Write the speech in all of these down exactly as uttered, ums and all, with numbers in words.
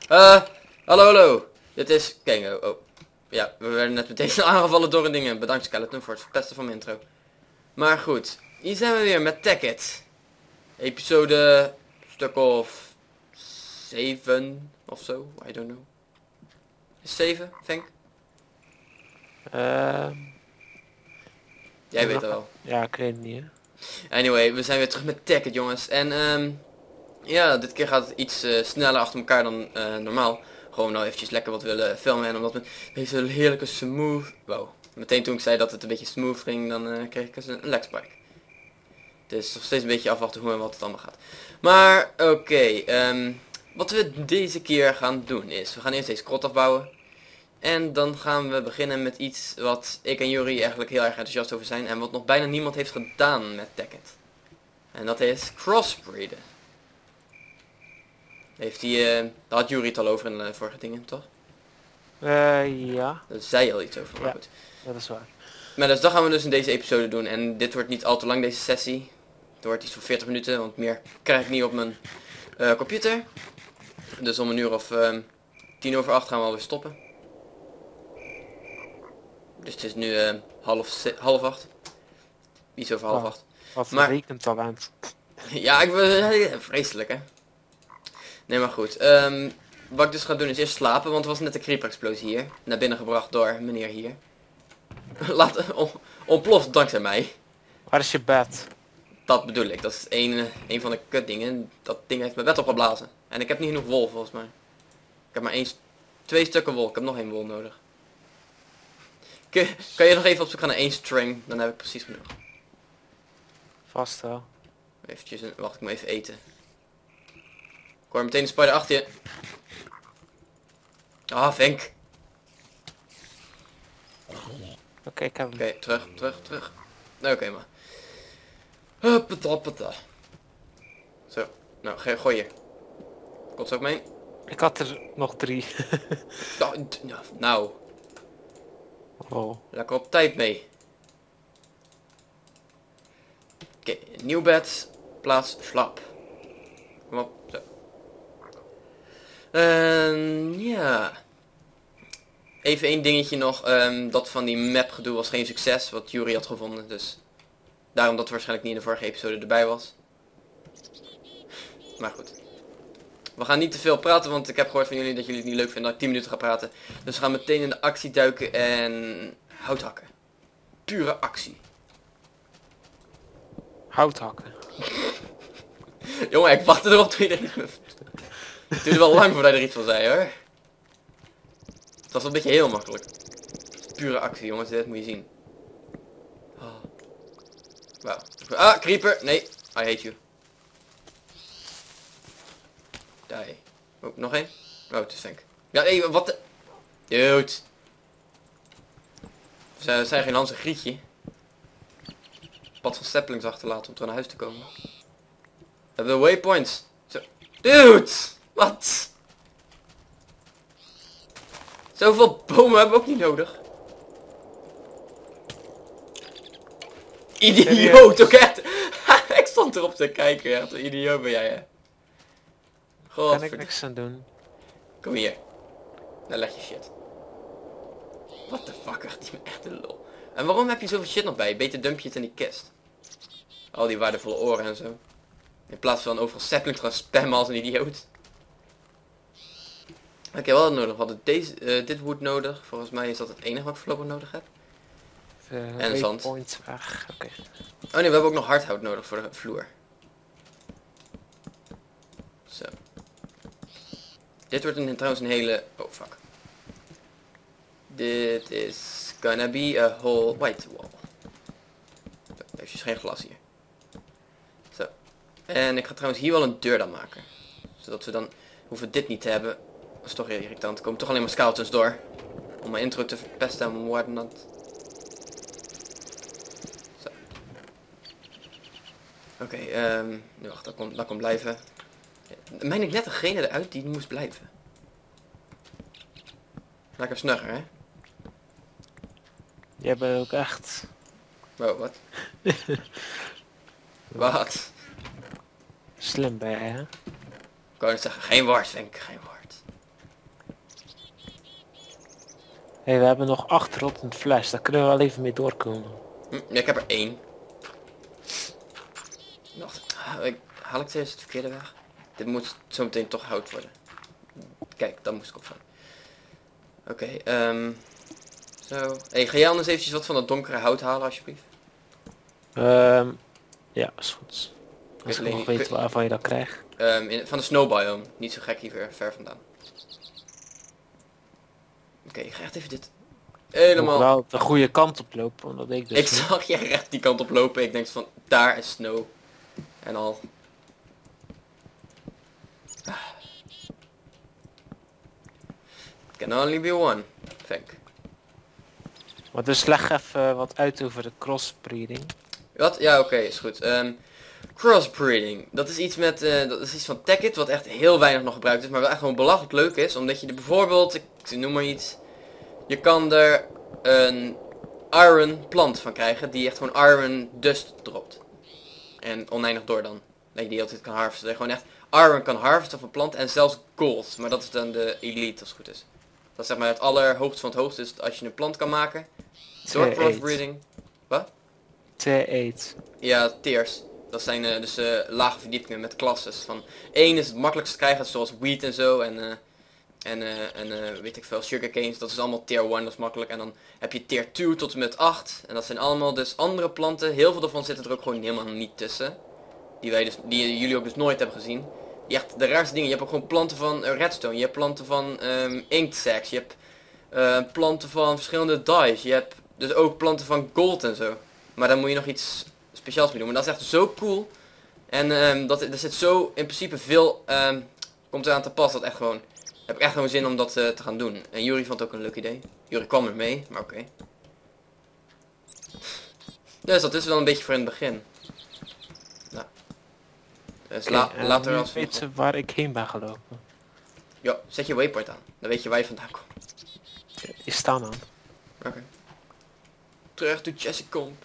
Uh, hallo, hallo. Dit is Kengo. Oh. Ja, we werden net meteen aangevallen door een ding. Bedankt Skeleton voor het verpesten van mijn intro. Maar goed, hier zijn we weer met Tekkit. Episode stuk of zeven of zo. I don't know. Is zeven, Fenk? Uh, Jij weet het wel. Ja, ik weet het niet, hè. Anyway, we zijn weer terug met Tekkit, jongens. En um, ja, dit keer gaat het iets uh, sneller achter elkaar dan uh, normaal. Gewoon nou eventjes lekker wat willen filmen. En omdat we deze heerlijke smooth... Wow. Meteen toen ik zei dat het een beetje smooth ging, dan uh, kreeg ik een, een legspike. Het is nog steeds een beetje afwachten hoe en wat het allemaal gaat. Maar oké, okay, um, wat we deze keer gaan doen is, we gaan eerst deze krot afbouwen. En dan gaan we beginnen met iets wat ik en Yuri eigenlijk heel erg enthousiast over zijn. En wat nog bijna niemand heeft gedaan met Tekkit. En dat is crossbreeden. Heeft hij, uh, daar had Yuri het al over in de vorige dingen, toch? Uh, ja. Daar zei je al iets over, maar ja, goed. Dat is waar. Maar dus dat gaan we dus in deze episode doen. En dit wordt niet al te lang, deze sessie. Het wordt iets van veertig minuten, want meer krijg ik niet op mijn uh, computer. Dus om een uur of uh, tien over acht gaan we alweer stoppen. Dus het is nu uh, half, half acht. Iets over half Oh, acht. Wat een Maar- rekentalent. Ja, ik ben vreselijk, hè. Nee, maar goed. Um, wat ik dus ga doen is eerst slapen, want er was net een creeper explosie hier. Naar binnen gebracht door meneer hier. Laat on, ontploft dankzij mij. Waar is je bed? Dat bedoel ik. Dat is een, een van de kut dingen. Dat ding heeft mijn bed opgeblazen. En ik heb niet genoeg wol volgens mij. Ik heb maar één, twee stukken wol. Ik heb nog één wol nodig. Kun, kan je nog even op zoek gaan naar één string? Dan heb ik precies genoeg. Vast wel. Eventjes, een- wacht, ik moet even eten. Ik hoor meteen een spider achter je. Ah, Venk. Oké, okay, ik heb hem. Oké, terug, terug, terug. Oké, okay, maar. Huppata, huppata. Zo, nou, ge- gooi je. Komt ze ook mee? Ik had er nog drie. Nou, d- nou, nou, Oh. lekker op tijd mee. Oké, okay, nieuw bed, plaats slap. Kom op, zo. Ehm, ja. Even één dingetje nog, um, dat van die map gedoe was geen succes, wat Yuri had gevonden, dus daarom dat het waarschijnlijk niet in de vorige episode erbij was. Maar goed. We gaan niet te veel praten, want ik heb gehoord van jullie dat jullie het niet leuk vinden dat ik tien minuten ga praten. Dus we gaan meteen in de actie duiken en hout hakken. Pure actie. Hout hakken. Jongen, ik wachtte erop toen je er niet... Het duurde wel lang voordat je er iets van zei, hoor. Het was een beetje heel makkelijk. Pure actie, jongens, dit moet je zien. Oh. Wauw. Ah, creeper! Nee, I hate you. Die. Oh, nog één? Oh, het is Fenk. Ja, nee, wat de... Dude. Ze zijn geen Hans en Grietje. Pad van saplings achterlaten om terug naar huis te komen. We hebben de waypoints. Zo. Dude! Wat? Zoveel bomen hebben we ook niet nodig. Idioot, ook echt. Ik stond erop te kijken, echt een idioot ben jij, hè. Kan ik God, niks aan doen. kom hier. Daar leg je shit. What the fuck, echt, die echt een lol. En waarom heb je zoveel shit nog bij? Beter dump je het in die kist. Al die waardevolle oren en zo. In plaats van overal saplings gaan spammen als een idioot. Oké, okay, wat hadden we nodig? We hadden deze, uh, dit wood nodig. Volgens mij is dat het enige wat ik voorlopig nodig heb. Uh, En zand. Waypoint weg. Oké. Oh nee, we hebben ook nog hardhout nodig voor de vloer. Zo. Dit wordt een, trouwens een hele... Oh, fuck. Dit is gonna be a whole white wall. Zo, eventjes geen glas hier. Zo. En ik ga trouwens hier wel een deur dan maken. Zodat we dan hoeven dit niet te hebben. Dat is toch heel irritant. Er komen toch alleen maar skeletons door. Om mijn intro te verpesten en whatnot. Zo. Oké, okay, um, nu wacht, dat komt, dat komt blijven. Meen ik net degene eruit die moest blijven. Lekker snugger, hè? Jij bent ook echt... Wow, wat? Wat? Slim ben jij, hè? Ik wou net zeggen, geen woord, Fenk, geen woord. Hey, we hebben nog acht rotten flash, daar kunnen we wel even mee doorkomen. Hm, ja, ik heb er één. Wacht, ik, haal ik steeds het verkeerde weg? Dit moet zo meteen toch hout worden. Kijk, dat moest ik opvallen. Oké, okay, ehm... zo. Hey, ga jij anders eventjes wat van dat donkere hout halen, alsjeblieft? Um, ja, is goed. Als Ik ik nog weet waarvan je dat krijgt. Um, in, van de snow biome. Niet zo gek hier ver, ver vandaan. Oké, okay, ik ga echt even dit helemaal... Moet wel de goede kant op lopen, omdat ik dus... Ik zag je recht die kant op lopen. Ik denk van, daar is snow. En al. It can only be one, think. Maar dus leg even wat uit over de crossbreeding. Wat? Ja, oké, okay, is goed. Um, crossbreeding. Dat is iets met, uh, dat is iets van Tekkit, wat echt heel weinig nog gebruikt is, maar wel echt gewoon belachelijk leuk is. Omdat je er bijvoorbeeld, ik noem maar iets, je kan er een iron plant van krijgen, die echt gewoon iron dust dropt. En oneindig door dan. Dat je die altijd kan harvesten. Gewoon echt iron kan harvesten van plant en zelfs gold. Maar dat is dan de elite als het goed is. Dat is zeg maar het allerhoogste van het hoogste. Dus als je een plant kan maken. Door crossbreeding. Wat? T acht. Ja, tiers. Dat zijn uh, dus uh, lage verdiepingen met klasses. Van één is het makkelijkst te krijgen, zoals wheat en zo. En, uh, en, uh, en uh, weet ik veel, sugarcanes. Dat is allemaal tier één, dat is makkelijk. En dan heb je tier twee tot en met acht. En dat zijn allemaal dus andere planten. Heel veel daarvan zitten er ook gewoon helemaal niet tussen. Die, wij dus, die jullie ook dus nooit hebben gezien. Je hebt de raarste dingen. Je hebt ook gewoon planten van uh, redstone. Je hebt planten van um, ink sacs. Je hebt uh, planten van verschillende dyes. Je hebt dus ook planten van gold en zo. Maar dan moet je nog iets speciaals mee doen. Maar dat is echt zo cool. En um, dat, er zit zo in principe veel... Um, komt eraan te pas dat echt gewoon... Heb ik echt gewoon zin om dat uh, te gaan doen. En Juri vond het ook een leuk idee. Juri kwam er mee, maar oké. Okay. Dus dat is wel een beetje voor in het begin. Nou. Dus Okay, la later nu als we... weet waar ik heen ben gelopen. Ja, zet je waypoint aan. Dan weet je waar je vandaan komt. Die staan aan. Oké. Okay. Terug to Jesse Comp.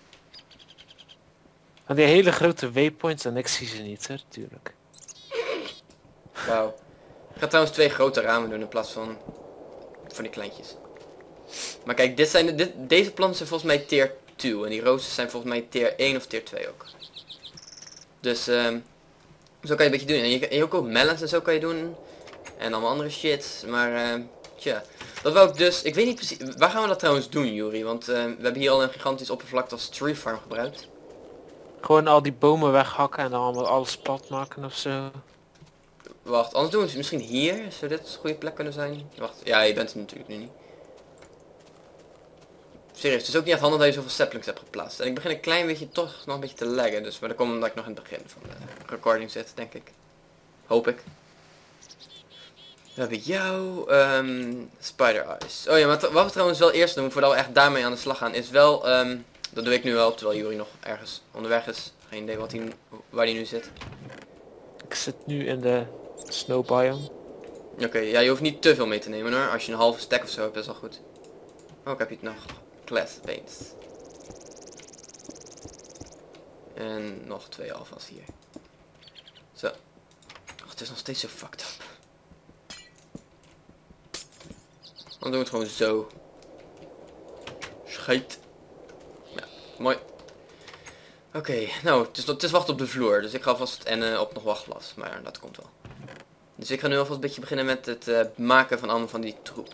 En die hele grote waypoints en ik zie ze niet, hè, natuurlijk. Wauw. Ik ga trouwens twee grote ramen doen in plaats van van die kleintjes. Maar kijk, dit zijn de, dit, deze planten zijn volgens mij tier twee. En die roosters zijn volgens mij tier één of tier twee ook. Dus um, zo kan je een beetje doen. En je, en je ook, ook melons en zo kan je doen. En allemaal andere shit. Maar uh, tja. Dat wou ik dus. Ik weet niet precies. Waar gaan we dat trouwens doen, Juri? Want uh, we hebben hier al een gigantisch oppervlakte als tree farm gebruikt. Gewoon al die bomen weghakken en dan allemaal alles plat maken of zo. Wacht, anders doen we het misschien hier. Zou dit een goede plek kunnen zijn? Wacht, ja, je bent er natuurlijk nu niet. Serieus, het is ook niet echt handig dat je zoveel saplings hebt geplaatst. En ik begin een klein beetje toch nog een beetje te laggen. Dus, maar dat komt omdat ik nog in het begin van de recording zit, denk ik. Hoop ik. We hebben jou, um, Spider Eyes. Oh ja, maar wat we trouwens wel eerst doen, voordat we echt daarmee aan de slag gaan, is wel, um, dat doe ik nu wel, terwijl Juri nog ergens onderweg is. Geen idee wat hij, waar hij nu zit. Ik zit nu in de snow biome. Oké, okay, ja, je hoeft niet te veel mee te nemen hoor. Als je een halve stack of zo hebt, is al goed. Oh, ik heb je het nog. Class paints. En nog twee alvast hier. Zo. Oh, het is nog steeds zo fucked up. Dan doen we het gewoon zo. Scheet. Ja, mooi. Oké, okay, nou, het is, het is wachten op de vloer. Dus ik ga vast en uh, op nog wachtglas. Maar dat komt wel. Dus ik ga nu alvast een beetje beginnen met het uh, maken van allemaal van die troep.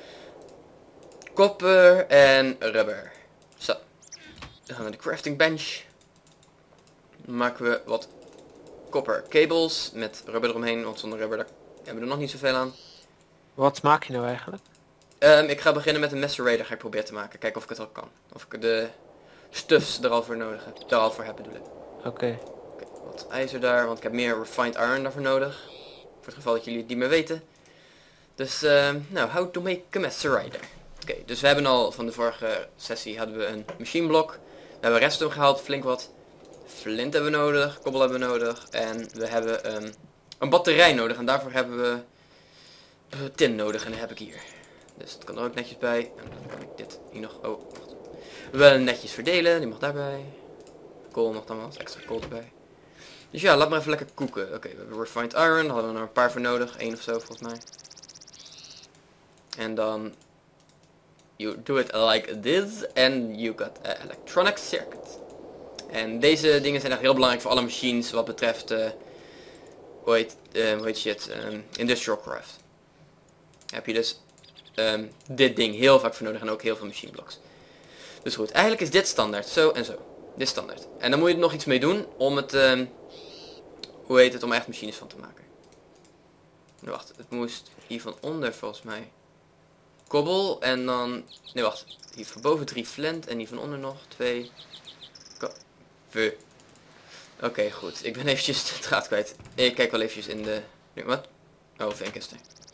Kopper en rubber. Zo. Dan gaan we naar de crafting bench. Dan maken we wat kopper cables met rubber eromheen. Want zonder rubber daar hebben we er nog niet zoveel aan. Wat maak je nou eigenlijk? Um, ik ga beginnen met een macerator. Ga ik proberen te maken. Kijken of ik het al kan. Of ik de stuffs er al voor nodig heb. Er al voor heb bedoel ik. Oké. Okay. Okay, wat ijzer daar. Want ik heb meer refined iron daarvoor nodig. Voor het geval dat jullie het niet meer weten. Dus, um, nou, how to make a macerator. Oké, okay, dus we hebben al van de vorige sessie hadden we een machine block. We hebben redstone gehaald, flink wat. Flint hebben we nodig, kobbel hebben we nodig. En we hebben um, een batterij nodig. En daarvoor hebben we uh, tin nodig. En dat heb ik hier. Dus dat kan er ook netjes bij. En dan kan ik dit hier nog... Oh, wacht. We netjes verdelen. Die mag daarbij. Kool nog dan wat. Extra kool erbij. Dus ja, laat maar even lekker koeken. Oké, okay, we hebben refined iron. Daar hadden we er een paar voor nodig. Eén of zo volgens mij. En dan... you do it like this and you got an electronic circuit. En deze dingen zijn echt heel belangrijk voor alle machines wat betreft, uh, hoe heet, uh, hoe heet shit, um, industrial craft. Heb je dus um, dit ding heel vaak voor nodig en ook heel veel machine blocks. Dus goed, eigenlijk is dit standaard, zo en zo. Dit is standaard. En dan moet je er nog iets mee doen om het, um, hoe heet het, om echt machines van te maken. Nee, wacht, het moest hier van onder volgens mij. Kobbel en dan, nee wacht, hier van boven drie flint en hier van onder nog twee. Oké, okay, goed. Ik ben eventjes de draad kwijt. Ik kijk wel eventjes in de... Nee, wat? Oh, Vink is er.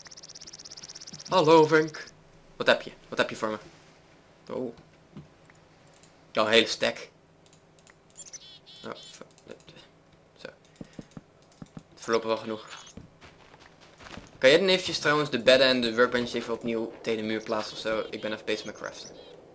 Hallo Vink. Wat heb je? Wat heb je voor me? Oh. Oh, een hele stack. Oh, zo. Voorlopig wel genoeg. Kan jij dan eventjes trouwens de bedden en de workbench even opnieuw tegen de muur plaatsen of zo? Ik ben even bezig met craften.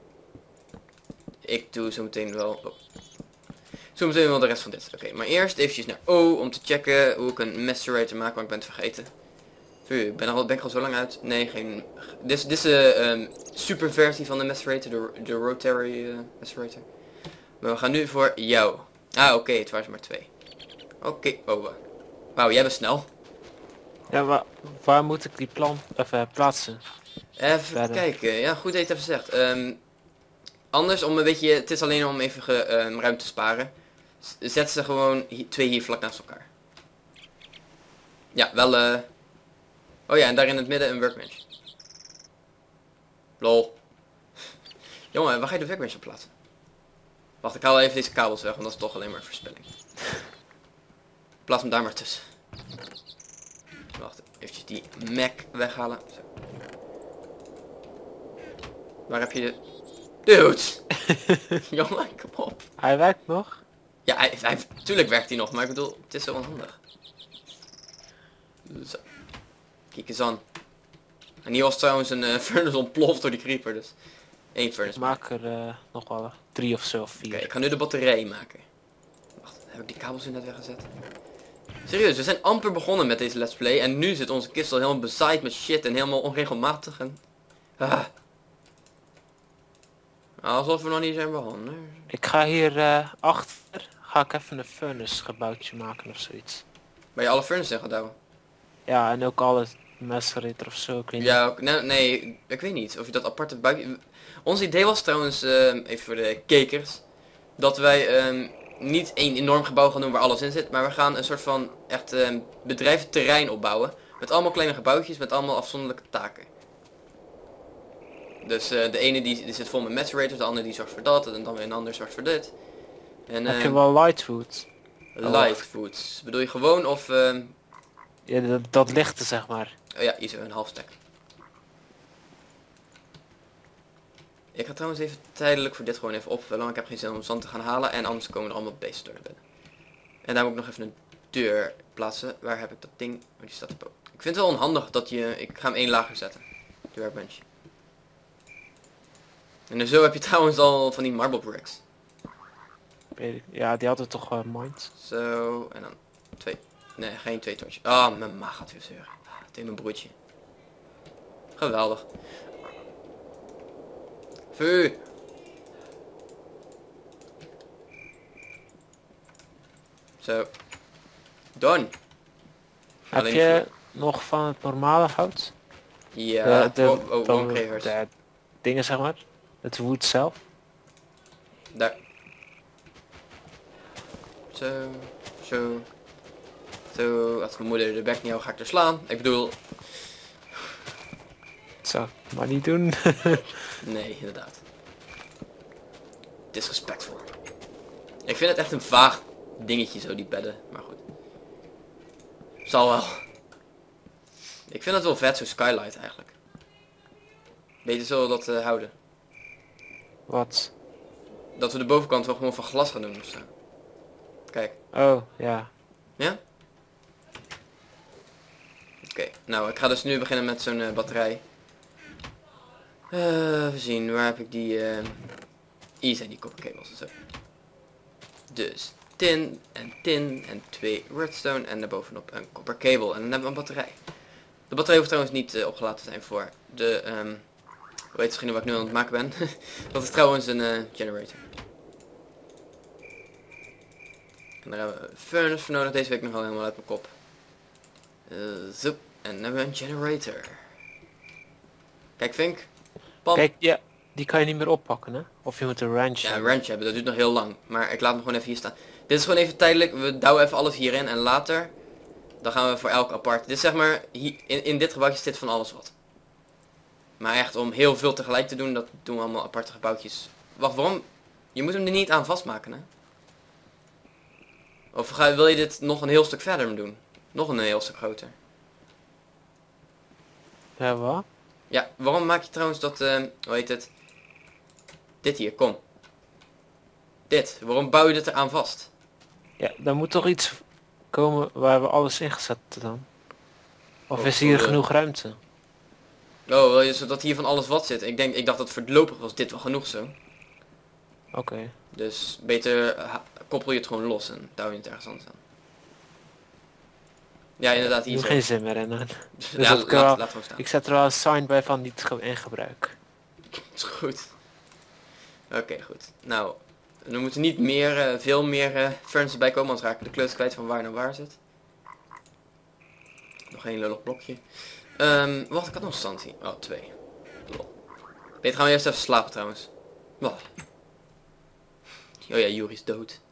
Ik doe zo meteen wel... Oh. Zo meteen wel de rest van dit. Oké, okay, maar eerst eventjes naar O om te checken hoe ik een macerator maak, want ik ben het vergeten. Ik ben er al, ben ik al zo lang uit. Nee, geen... Dit is, dit is de um, super versie van de macerator, de, de rotary uh, macerator. Maar we gaan nu voor jou. Ah, oké, okay, het waren er maar twee. Oké, okay. Oh, wauw, jij bent snel. Ja, maar waar moet ik die plant even plaatsen? Even Verder. kijken. Ja, goed dat je het even zegt. Um, anders om een beetje, het is alleen om even ge, um, ruimte te sparen. Zet ze gewoon hier, twee hier vlak naast elkaar. Ja, wel eh... Uh... Oh ja, en daar in het midden een workbench. Lol. Jongen, waar ga je de workbench op plaatsen? Wacht, ik haal even deze kabels weg, want dat is toch alleen maar verspilling. Plaats hem daar maar tussen. Wacht, eventjes die Mac weghalen. Zo. Waar heb je de... Dude! Jongen, kom op. Hij werkt nog? Ja, hij, hij, tuurlijk werkt hij nog, maar ik bedoel, het is zo onhandig. Zo. Kijk eens aan. En hier was trouwens een uh, furnace ontploft door die creeper, dus... één furnace. Ik maak er uh, nog wel drie of zo, of vier. Oké, okay, ik ga nu de batterij maken. Wacht, heb ik die kabels in net weggezet? Serieus, we zijn amper begonnen met deze let's play en nu zit onze kist al helemaal bezaaid met shit en helemaal onregelmatig en... Ah. Alsof we nog niet zijn begonnen. Ik ga hier uh, achter, ga ik even een furnace gebouwtje maken of zoiets. Waar je alle furnaces in gaat houden? Ja, en ook alle macerator of zo, ik weet ja, ook, nee, nee, ik weet niet of je dat aparte buik... Ons idee was trouwens, uh, even voor de kijkers, dat wij um, niet één enorm gebouw gaan doen waar alles in zit, maar we gaan een soort van echt um, bedrijventerrein opbouwen. Met allemaal kleine gebouwtjes, met allemaal afzonderlijke taken. Dus uh, de ene die, die zit vol met macerators, de andere die zorgt voor dat, en dan weer een ander zorgt voor dit. En, Heb uh, je wel lightfood? Light foods. Bedoel je gewoon of... Uh... Ja, dat, dat lichte zeg maar. Oh ja, hier zo een half stack. Ik ga trouwens even tijdelijk voor dit gewoon even opvullen, want ik heb geen zin om zand te gaan halen en anders komen er allemaal beesten door de bedden. En daar moet ik nog even een deur plaatsen. Waar heb ik dat ding? Oh, die staat erboven. Ik vind het wel onhandig dat je... Ik ga hem één lager zetten. De workbench. En zo heb je trouwens al van die marble bricks. Ja, die hadden toch wel uh, mind. Zo, en dan twee. Nee, geen twee torches. Ah, oh, mijn maag gaat weer zeuren. Ah, het is mijn broertje. Geweldig. Vuur. Zo. Done. Heb Alleen je voor... nog van het normale hout? Ja, de, de, oh, oh, de, de dingen zeg maar. Het wood zelf. Daar. Zo, zo. Zo, als mijn moeder de bek niet houdt, ga ik er slaan. Ik bedoel... Zo, maar niet doen. Nee, inderdaad. Disrespectful. Ik vind het echt een vaag dingetje zo, die bedden. Maar goed. Zal wel. Ik vind het wel vet, zo skylight eigenlijk. Beter zullen we dat uh, houden. Wat? Dat we de bovenkant wel gewoon van glas gaan doen ofzo. Kijk. Oh, ja. Ja? Oké, okay. Nou ik ga dus nu beginnen met zo'n uh, batterij. Uh, even zien, waar heb ik die... Uh... Hier zijn die kopperkabels en zo. Dus tin en tin en twee redstone en daarbovenop een kopperkabel. En dan hebben we een batterij. De batterij hoeft trouwens niet uh, opgeladen te zijn voor de um, weet misschien wat ik nu aan het maken ben. Dat is trouwens een uh, generator. En daar hebben we een furnace voor nodig. Deze week nog wel helemaal uit mijn kop. Uh, zo. En dan hebben we een generator. Kijk Vink. Pam. Kijk, ja, die kan je niet meer oppakken, hè? Of je moet een wrench Ja, een hebben. wrench hebben. Dat duurt nog heel lang. Maar ik laat hem gewoon even hier staan. Dit is gewoon even tijdelijk. We douwen even alles hierin. En later, dan gaan we voor elk apart. Dit is zeg maar, hier, in, in dit gebouwtje zit van alles wat. Maar echt om heel veel tegelijk te doen, dat doen we allemaal aparte gebouwtjes. Wacht, waarom? Je moet hem er niet aan vastmaken, hè? Of ga, wil je dit nog een heel stuk verder doen? Nog een heel stuk groter. Ja, wat? Ja, waarom maak je trouwens dat, uh, hoe heet het? Dit hier, kom. Dit, waarom bouw je dit eraan vast? Ja, dan moet toch iets komen waar we alles ingezet dan. Of Oh, is hier voor de- genoeg ruimte? Oh, wil je zodat hier van alles wat zit? Ik denk, ik dacht dat voorlopig was dit wel genoeg zo. Oké. Dus beter uh, koppel je het gewoon los en douw je het ergens anders aan. Ja, inderdaad, Ik hier heb zo. geen zin meer in. hè. Dus Dus ja, dat laat, kan wel- laat gewoon staan. Ik zet er wel een sign bij van niet ge- in gebruik. Is goed. Oké, goed. Nou, er moeten niet meer, uh, veel meer uh, furnaces bij komen, anders raak ik de kleur kwijt van waar naar waar zit. Nog één lullig blokje. Um, wacht, ik had nog stand hier. Oh, twee. Lol. Beter gaan we eerst even slapen trouwens. Oh, oh ja, Yuri is dood.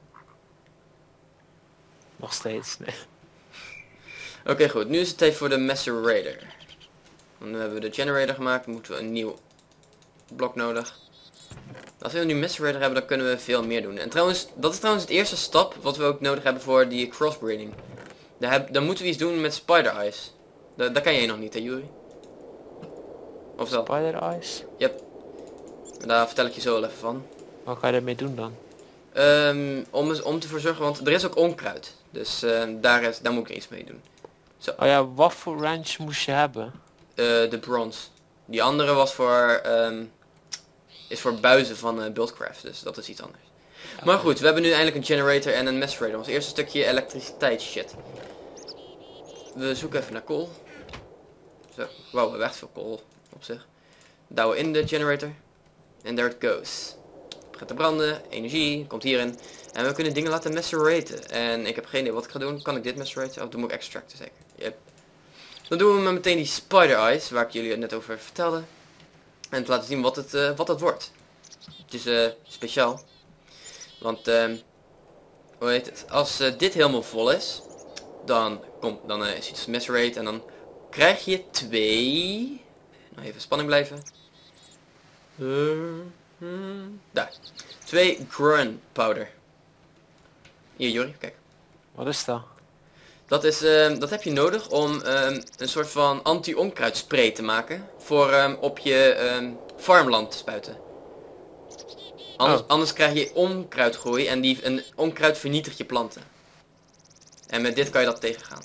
Nog steeds. Nee. Oké, okay, goed. Nu is het tijd voor de macerator. Dan hebben we de generator gemaakt. Dan moeten we een nieuw blok nodig. Als we nu een macerator hebben, dan kunnen we veel meer doen. En trouwens, dat is trouwens het eerste stap wat we ook nodig hebben voor die crossbreeding. Daar heb, dan moeten we iets doen met spider eyes. Da daar kan jij nog niet, hè, Yuri? Of wel? Spider eyes? Yep. Daar vertel ik je zo wel even van. Wat kan je ermee doen dan? Um, om, om te verzorgen, want er is ook onkruid. Dus uh, daar, is, daar moet ik er iets mee doen. Zo. Oh ja, wat voor wrench moest je hebben? Uh, de bronze. Die andere was voor, um, is voor buizen van uh, Buildcraft, dus dat is iets anders. Okay. Maar goed, we hebben nu eindelijk een generator en een macerator. Ons eerste stukje elektriciteit shit. We zoeken even naar kool. Zo, wow, we hebben echt veel kool op zich. Douwen in de generator. En there it goes. Het begint te branden, energie, komt hierin. En we kunnen dingen laten maceraten. En ik heb geen idee wat ik ga doen. Kan ik dit maceraten? Of doe ik extracten zeker? Yep. Dan doen we maar meteen die spider eyes, waar ik jullie net over vertelde. En te laten zien wat het, uh, wat het wordt. Het is uh, speciaal. Want, uh, hoe heet het? Als uh, dit helemaal vol is, dan, komt, dan uh, is iets macerate en dan krijg je twee... Nou, even spanning blijven. Uh, hmm, daar. Twee grun powder. Hier, Jori, kijk. Wat is dat? Dat, is, uh, dat heb je nodig om um, een soort van anti-onkruidspray te maken. Voor um, op je um, farmland te spuiten. Anders, oh. anders krijg je onkruidgroei en die, een onkruid vernietigt je planten. En met dit kan je dat tegengaan.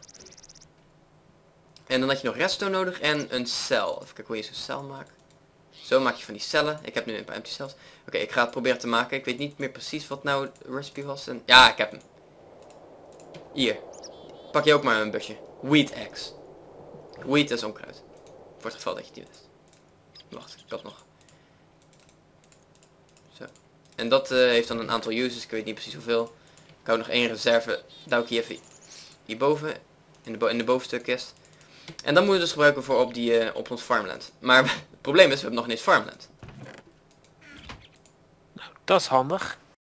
En dan had je nog redstone nodig en een cel. Even kijken hoe je zo'n cel maakt. Zo maak je van die cellen. Ik heb nu een paar empty cells. Oké, okay, ik ga het proberen te maken. Ik weet niet meer precies wat nou de recipe was. En ja, ik heb hem. Hier. Pak je ook maar een busje. Wheat eggs. Wheat is onkruid. Voor het geval dat je het niet wist. Wacht, ik had nog. Zo. En dat uh, heeft dan een aantal uses. Ik weet niet precies hoeveel. Ik hou nog één reserve. Douw ik hier even hierboven. In de, bo in de bovenste kist. En dan moeten we dus gebruiken voor op, die, uh, op ons farmland. Maar het probleem is, we hebben nog niet farmland. Dat is handig.